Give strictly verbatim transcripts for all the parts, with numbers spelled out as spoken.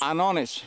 Anones.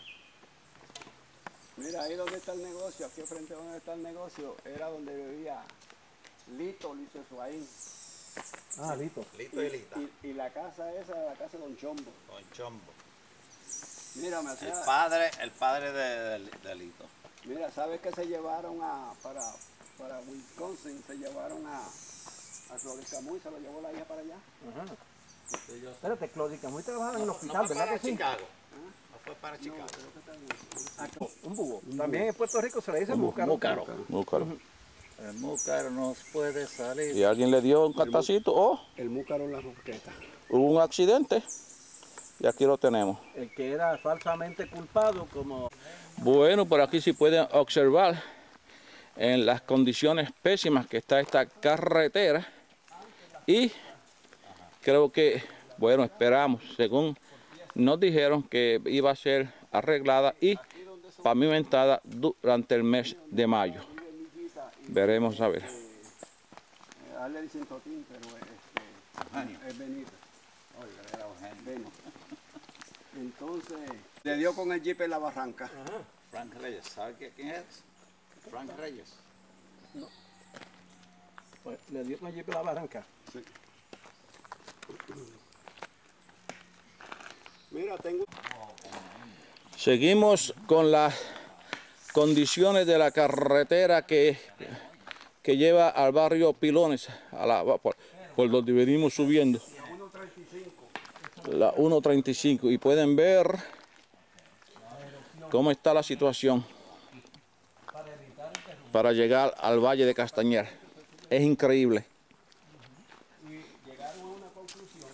Mira, ahí donde está el negocio, aquí frente a donde está el negocio, era donde vivía Lito, Lito Suaín. Ah, Lito. Lito y Lita. Y, y la casa esa era la casa de Don Chombo. Don Chombo. Mira, me El hacía, padre, el padre de, de, de Lito. mira, ¿sabes que se llevaron a, para, para Wisconsin, se llevaron a, a Cloris Camuy, se lo llevó la hija para allá? Ajá. Espérate, Cloris Camuy trabajaba en el No, hospital, no fue ¿verdad para que sí? Chicago. No fue para Chicago. No, creo que está bien. Un búho. También en Puerto Rico se le dice múcaro. Múcaro. Múcaro. El múcaro no puede salir. Y alguien le dio un cantacito. Oh, El múcaro en la roqueta. hubo un accidente. Y aquí lo tenemos. El que era falsamente culpado como... Bueno, por aquí sí pueden observar en las condiciones pésimas que está esta carretera. Y creo que, bueno, esperamos, según nos dijeron que iba a ser arreglada y pavimentada durante el mes de mayo. Veremos a ver. Eh, a él le dicen Totín, pero este, es Benito. Oiga, era Eugenio. Benito. Entonces, le dio con el jeep en la barranca. Ajá. Frank Reyes. ¿Sabe qué- quién es? Frank Reyes. Pues le dio con el jeep a la barranca. Sí. Mira, tengo... Seguimos con las condiciones de la carretera que, que lleva al barrio Pilones, a la, por, por donde venimos subiendo. La uno treinta y cinco. Y pueden ver cómo está la situación para llegar al Valle de Castañer. Es increíble. Y llegaron a una conclusión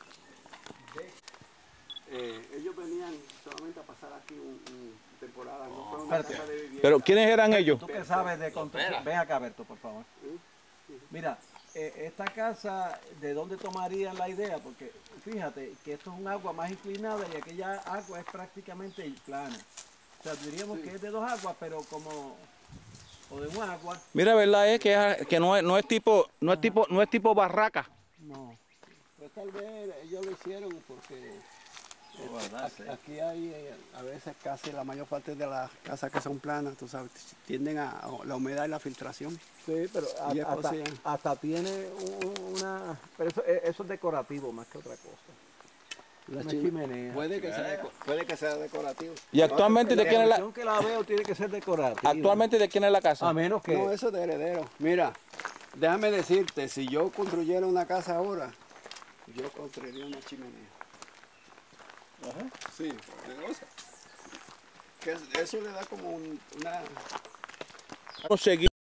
de... Eh, ellos venían solamente a pasar aquí un, un temporada, no fue una Espérate. casa de vivienda. Pero ¿quiénes eran ellos? Tú que sabes de construcción. Ven acá, Berto, por favor. Mira, eh, esta casa, ¿de dónde tomarían la idea? Porque fíjate que esto es un agua más inclinada y aquella agua es prácticamente plana. O sea, diríamos que es de dos aguas, pero como... o de un agua. Mira, verdad es que, que no, es, no es tipo, no es tipo, no es tipo barraca. No. Pues tal vez ellos lo hicieron porque verdad, aquí, sí. aquí hay eh, a veces casi la mayor parte de las casas que son planas, tú sabes, tienden a, a la humedad y la filtración. Sí, pero a- Y es hasta, posible. hasta tiene un- una... Pero eso, eh, eso es decorativo más que otra cosa. La Una chim- chimenea. Puede que, sea, deco- puede que sea decorativo. Y actualmente de La quién es la, dirección que la veo tiene que ser decorativa. actualmente de quién es la casa. A menos que... No, eso es de heredero. Mira, déjame decirte, si yo construyera una casa ahora, yo construiría una chimenea. Ajá. Sí, de losa. Que es- eso le da como un- una... Vamos a seguir